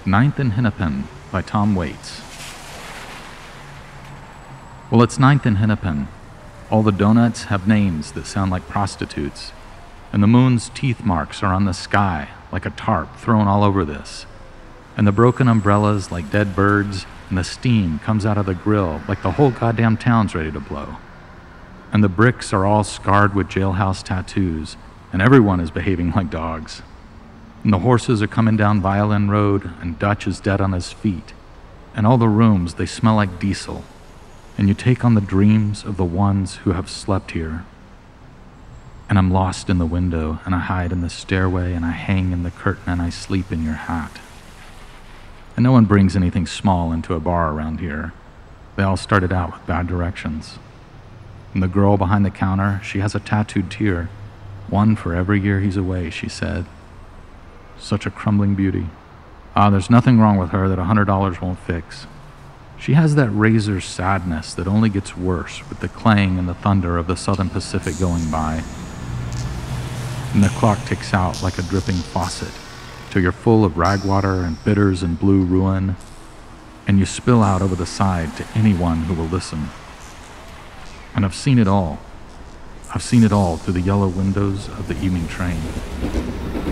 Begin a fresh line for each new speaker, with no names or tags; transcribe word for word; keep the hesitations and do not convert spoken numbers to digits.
Ninth and Hennepin by Tom Waits. Well, it's Ninth and Hennepin. All the donuts have names that sound like prostitutes, and the moon's teeth marks are on the sky like a tarp thrown all over this, and the broken umbrellas like dead birds, and the steam comes out of the grill like the whole goddamn town's ready to blow. And the bricks are all scarred with jailhouse tattoos, and everyone is behaving like dogs. And the horses are coming down Violin Road, and Dutch is dead on his feet. And all the rooms, they smell like diesel. And you take on the dreams of the ones who have slept here. And I'm lost in the window, and I hide in the stairway, and I hang in the curtain, and I sleep in your hat. And no one brings anything small into a bar around here. They all started out with bad directions. And the girl behind the counter, she has a tattooed tear. One for every year he's away, she said. Such a crumbling beauty. Ah, there's nothing wrong with her that a hundred dollars won't fix. She has that razor sadness that only gets worse with the clang and the thunder of the Southern Pacific going by. And the clock ticks out like a dripping faucet till you're full of ragwater and bitters and blue ruin, and you spill out over the side to anyone who will listen. And I've seen it all. I've seen it all through the yellow windows of the evening train.